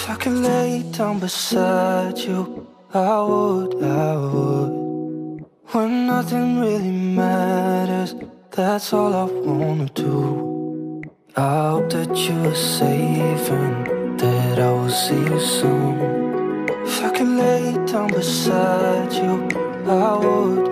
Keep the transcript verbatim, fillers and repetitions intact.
If I could lay down beside you, I would, I would. When nothing really matters, that's all I wanna do. I hope that you are safe and that I will see you soon. If I could lay down beside you, I would,